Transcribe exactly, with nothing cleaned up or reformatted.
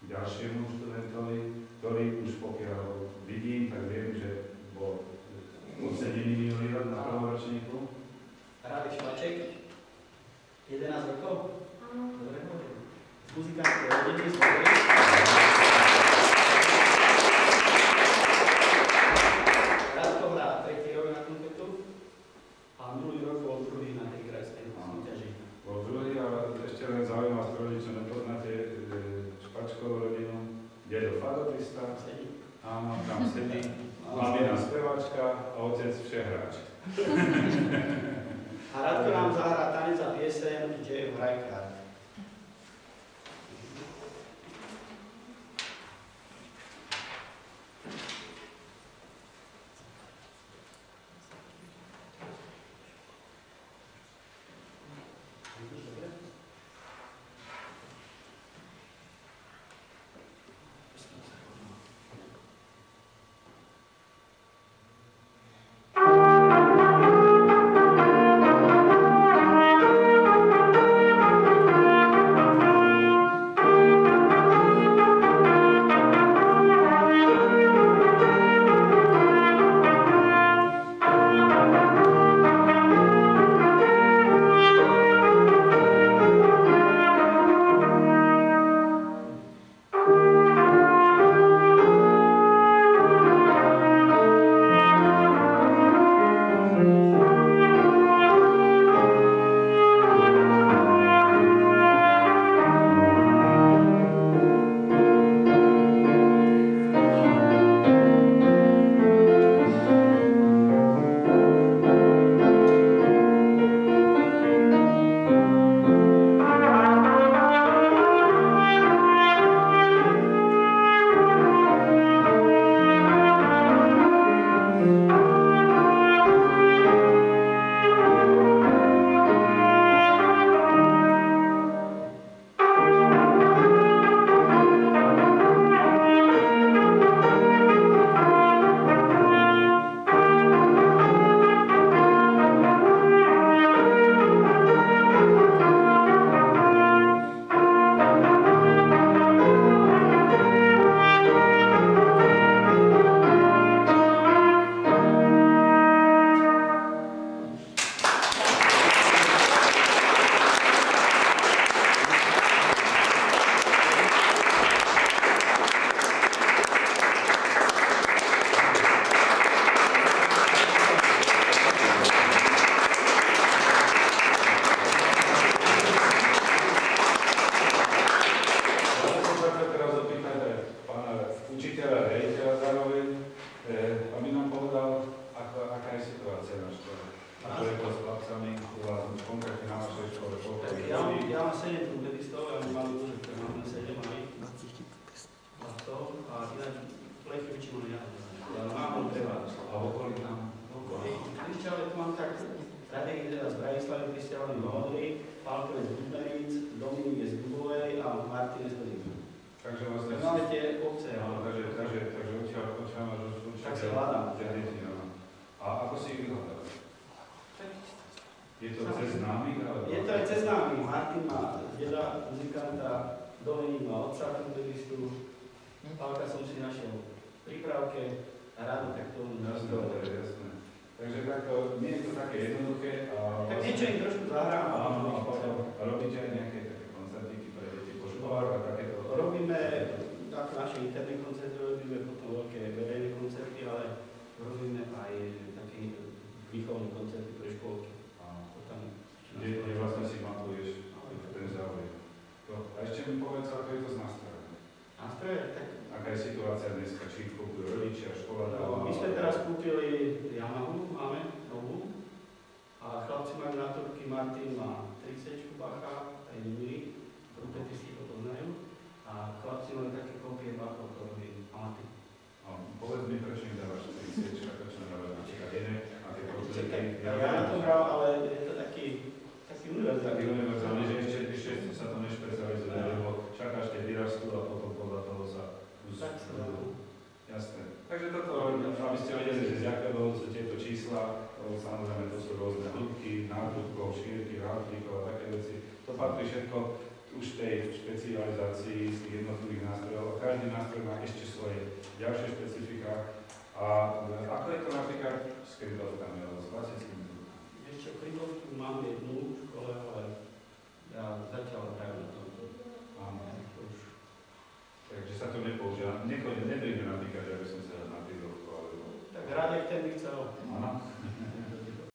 ďalšiemu študentovi, ktorý už pokiaľ vidím, tak viem, že bol ocenený minulý rok na prvom ročníku. Radek Švaček, jedenásť rokov. Dobre, z muzikantskej rodiny z Modry. Radko hrá tretí rok na trumpetu a minulý rok bol druhý na tej krajskej súťaži. Bol druhý, ale ešte len zaujímavá strodič, čo nepoznáte Špačkovú rodinu. Dedo fagotista, áno, tam sedí, mamina speváčka a otec všehráč. A Radko nám zahrá tanec a pieseň J. Rijkaard. Samozrejme, to sú rôzne hĺbky, náhrudkov, šírky a také veci. To patrí všetko špecializácii z tých jednotlivých nástrojov a každý nástroj má ešte svoje ďalšie špecifika. A ako je to napríklad s krytovkami alebo s klasickými zvukom? Ešte krytovku mám jednu v škole, ale ja zatiaľ hrajú na tomto. Áno. Takže sa to nepoužíva. Nechodí, nedojde napríklad, že by som sa na krytovku alebo... Tak Radek ten by chcel. Áno.